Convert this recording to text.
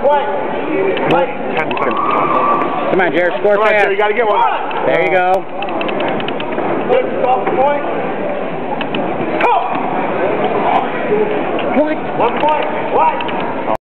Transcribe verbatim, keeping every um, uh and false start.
Wait. Wait. Ten seconds. Come on, Jared, score Come on, fast. Jared, you gotta get one. There you go. Good, stop the point. Go! What? One point. What?